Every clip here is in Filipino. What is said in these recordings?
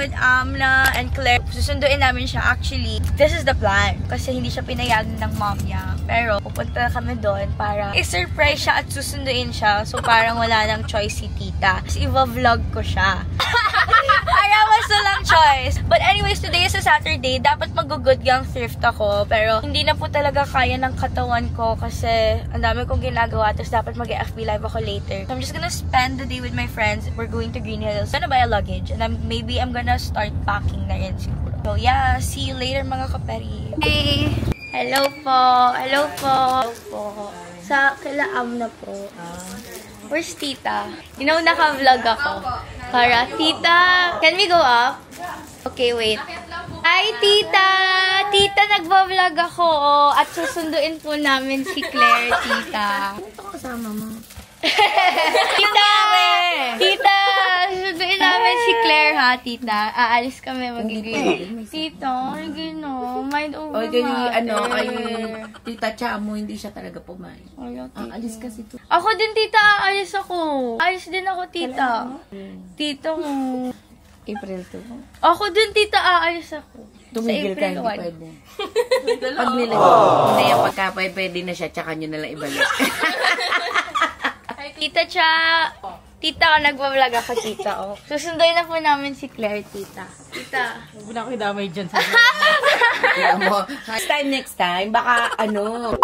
with Amna and Claire. Susunduin namin siya. Actually, this is the plan. Kasi hindi siya pinayagan ng mom niya. Pero, pupunta kami doon para i-surprise siya at susunduin siya. So, parang wala nang choice si tita. Tapos, i-vlog ko siya. Para mas walang choice. But anyways, today is a Saturday. Dapat mag-good gang thrift ako. Pero, hindi na po talaga kaya ng katawan ko kasi ang dami kong ginagawa. Tapos, dapat mag-FB live ako later. So, I'm just gonna spend the day with my friends. We're going to Green Hills. I'm gonna buy a luggage. And maybe I'm gonna start packing na rin siguro. So, yeah. See you later, mga kaperi. Hey! Hello po! Hello po! Hello po! Sa kilaam na po. Where's tita? You know, naka-vlog ako. Para, tita! Can we go up? Okay, wait. Hi, tita! Tita, nagva-vlog ako. At susunduin po namin si Claire, tita. Ito kasama mo. Tita! Tita! Susunduin namin si Claire, ha, tita? Aalis kami mag-green. Tita, ay gino. Mind over matter. Ay, tita Cha mo, hindi siya talaga pumayag. Alis kasi to. Ako din, tita. Aalis ako. Aalis din ako, tita. Tita mo. April 2. Ako din, tita. Aalis ako. Tumigil ka, hindi pwede. Pag nilagay, na yung pagka pwede na siya, tsaka nyo nalang ibalik. Tita Cha. Tita, nagwa-vlog ako, tita. Oh. Susunduin na po namin si Claire, tita. Tita. Huwag na ako idamay dyan sa Next time, baka ano.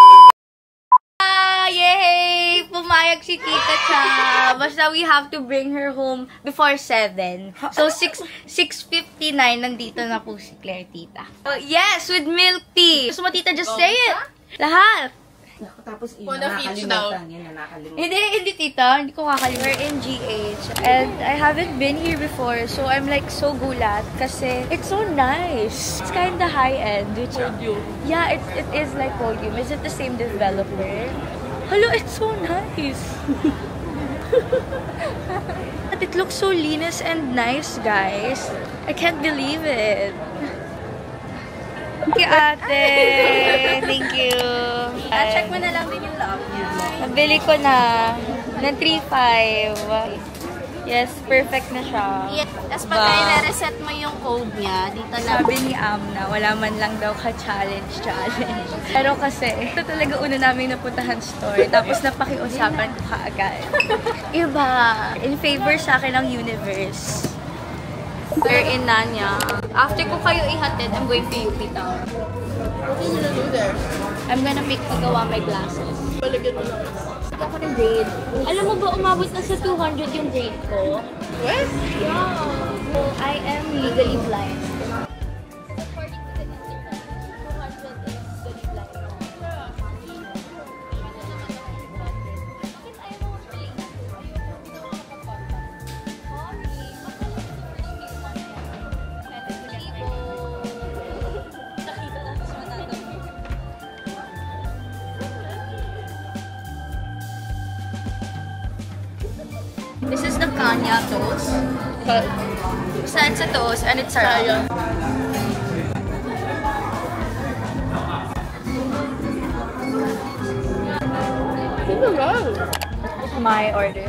Yay! Pumayag si Tita Cha. Basta we have to bring her home before 7. So, 6:59, nandito na po si Claire, tita. Oh, yes, with milk tea. Gusto mo, tita, just say it. Lahat. Tapos nakakalimutan. Hindi, tita. Hindi ko kakalimutan. We're in GH. And I haven't been here before. So, I'm like so gulat. Kasi it's so nice. It's kinda high-end. Yeah, it is like Podium. Is it the same developer? Hello, it's so nice. It looks so linis and nice, guys. I can't believe it. Thank you, ate. Thank you. Check mo na lang din yung love niya. Nabili ko na. Ng 3.5. Yes, perfect na siya. Yeah. Tapos pag i-reset mo yung code niya, dito na. Sabi ni Amna, wala man lang daw ka-challenge. Pero kasi, ito talaga una namin napuntahan store. Tapos napakiusapan ko kaagad. Iba. In favor sa akin ng universe. Wherein na niya. After ko kayo ihatid, I'm going to UP Town. What are you gonna do there? I'm gonna pick pagawa my glasses. Palagyan mo lang. Ako ng grade. Alam mo ba, umabot na sa 200 yung grade ko? What? Yeah. So, I am legally blind. According to the internet, 200 is legally blind. Bakit ayaw mo mag-play na to? Ayaw mo makapag-contact. Sorry. Nakita natin sa matatabi. This is the Kanya toast. So it's a toast and it's sarap. My order.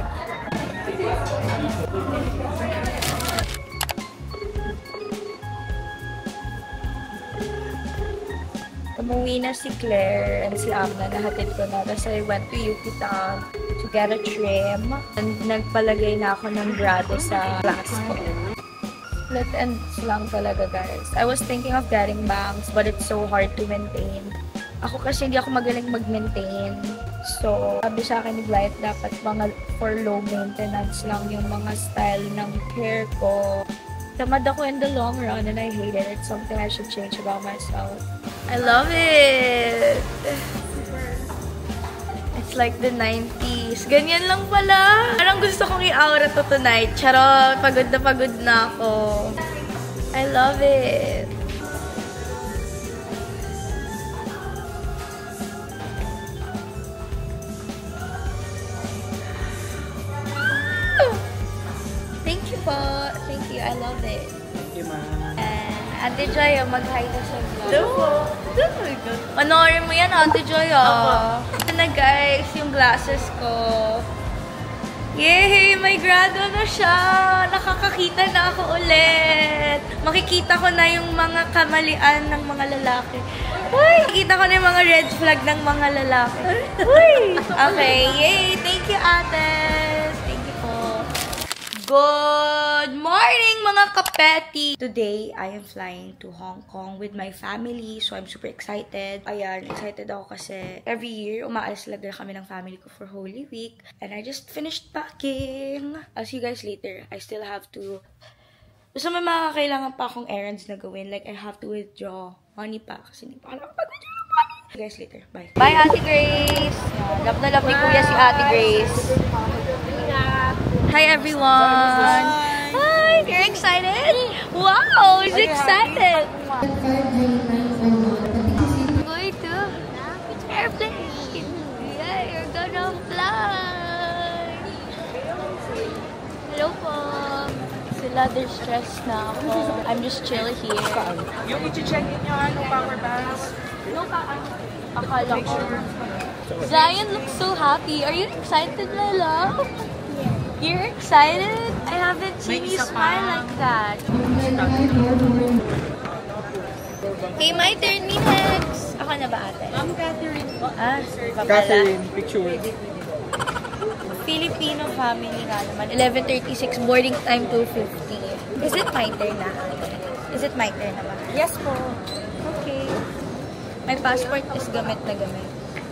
Umuwi na si Claire and si Amna, nahatid ko na. Tapos I went to UP Town to get a trim. And nagpalagay na ako ng grado sa class ko. Split ends lang talaga, guys. I was thinking of getting bangs, but it's so hard to maintain. Ako kasi hindi ako magaling mag-maintain. So, sabi sa akin ni Blythe, dapat mga for low maintenance lang yung mga style ng hair ko. Tamad ako in the long run and I hate it. It's something I should change about myself. I love it! It's like the 90s. Ganyan lang pala. Parang gusto kong i-aura to tonight. Charot, pagod na ako. I love it. Thank you po. Thank you. I love it. Thank you, ma'am. Ate Joy, mag-hi na sa vlog. Panoorin mo yan, Ate Joy. Ito na guys, yung glasses ko. Yay! May grado na siya! Nakakakita na ako ulit! Makikita ko na yung mga kamalian ng mga lalaki. Uy! Makikita ko na yung mga red flag ng mga lalaki. Uy! Okay, yay! Thank you, ate! Thank you po. Good morning, mga kapeti! Today, I am flying to Hong Kong with my family, so I'm super excited. Ayan, excited ako kasi every year, umaalis talaga kami ng family ko for Holy Week. And I just finished packing. I'll see you guys later. I still have to... So, may mga kailangan pa akong errands na gawin. Like, I have to withdraw money pa kasi hindi pa ako nakapag-withdraw ng money. See you guys later. Bye. Bye, Ate Grace! Love na love ni Kuya si Ate Grace. Hi, everyone! Hi! You're excited? Wow! He's excited! Going to airplane! Yeah, you're gonna fly! Hello po! Sila, they're stressed na ako. I'm just chill here. Yung i-check in nyo, no power bands. No, akala ko. Zion looks so happy. Are you excited, Lala? You're excited? I haven't seen you smile like that. Okay, my turn me next. Ako na ba, ate? Ma'am Catherine. Ah, Catherine, picture. Filipino family nga naman. 11:36, boarding time 2:50. Is it my turn na? Is it my turn na ba? Yes po. Okay. My passport is gamit na gamit.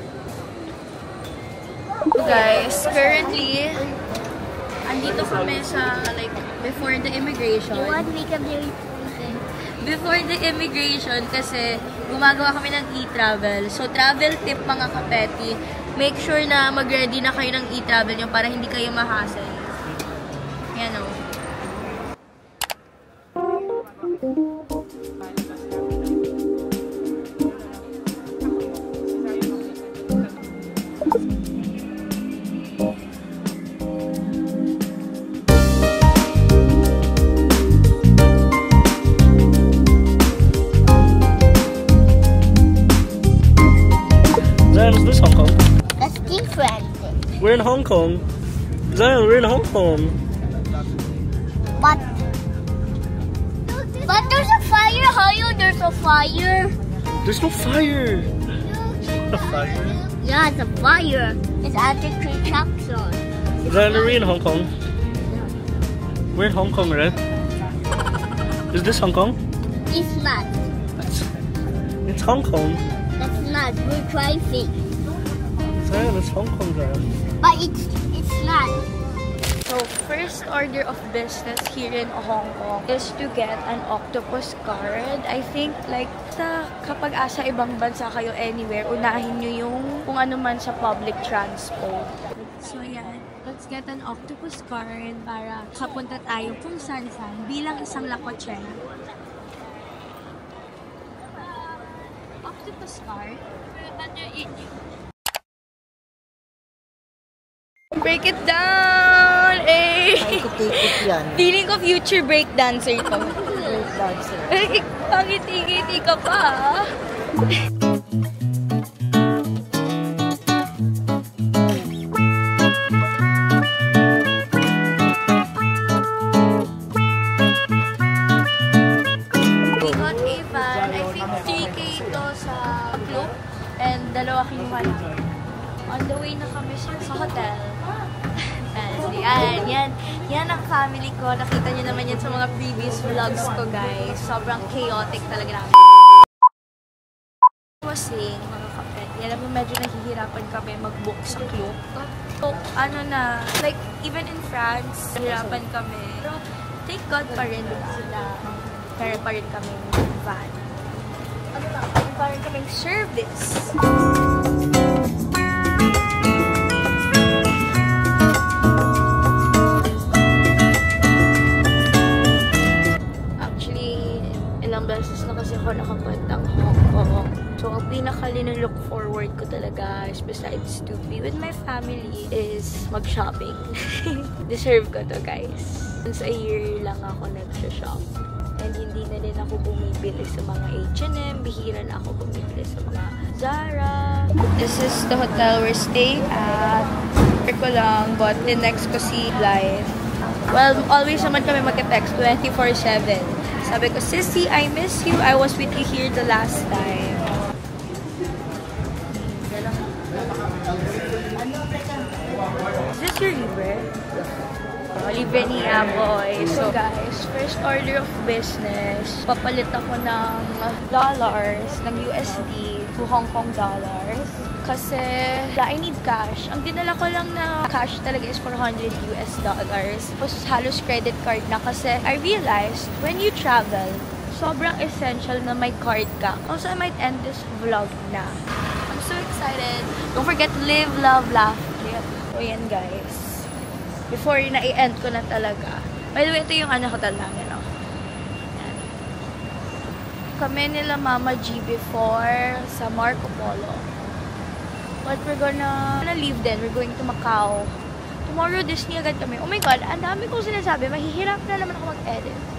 So guys, currently, andito kami sa, like, before the immigration. You want makeup very important. Before the immigration, kasi gumagawa kami ng e-travel. So, travel tip mga kapeti, make sure na mag-ready na kayo ng e-travel nyo para hindi kayo ma-hassle. Yan o. Zion, is this Hong Kong? That's different. We're in Hong Kong. Zion, we're in Hong Kong. But there's a fire. How you there's a fire? There's no fire. A fire? Yeah, it's a fire. It's anti-construction. Zion, are we in Hong Kong? We're in Hong Kong, right? Is this Hong Kong? It's not. It's Hong Kong. That's not. We're driving. Zion, it's Hong Kong, Zion. But it's not. So, first order of business here in Hong Kong is to get an octopus card. I think, like, kapag asa ibang bansa kayo anywhere, unahin nyo yung kung ano man sa public transport. So, yan. Let's get an octopus card para kapunta tayo kung saan-saan bilang isang lakotsera. Octopus card? Break it down! Eh! Feeling ko future break dancer to. Break dancer. Eh, pangiti-ngiti ka pa. We got a van. I think 3K ito sa Klook. And dalawa kinuha namin. On the way na kami sa hotel. And yan ang family ko. Nakita niyo naman yan sa mga previous vlogs ko, guys. Sobrang chaotic talaga namin. I was saying, mga kapet, alam mo, medyo nahihirapan kami mag-book sa Klook. So, ano na, like, even in France, nahihirapan kami. Pero, thank God pa rin sila. Meron pa rin kami van. Meron pa rin kaming service. Ilang beses na kasi ako nakapuntang Hong Kong. So, ang pinaka-look forward ko talaga is besides to be with my family is mag-shopping. Deserve ko to, guys. Once a year lang ako nag-shop. And hindi na din ako bumibili sa mga H&M. Bihira na ako bumibili sa mga Zara. This is the hotel we're staying at. Check ko lang, but the next ko si Blythe. Well, always naman kami magka-text 24/7. Sabi ko, Sissy, I miss you. I was with you here the last time. Is this your libre? Libre ni Aboy. So guys, first order of business, papalit ako ng dollars, ng USD to Hong Kong dollars. Kasi I need cash. Ang dinala ko lang na cash talaga is $400 US. Tapos halos credit card na kasi I realized when you travel, sobrang essential na may card ka. Also, I might end this vlog na. I'm so excited. Don't forget to live, love, laugh. So yan guys. Before na i-end ko na talaga. By the way, ito yung ano hotel namin. No? Yan. Kami nila Mama G before sa Marco Polo. But we're gonna leave then. We're going to Macau. Tomorrow, Disney agad kami. Oh my God, ang dami kong sinasabi. Mahihirap na naman ako mag-edit.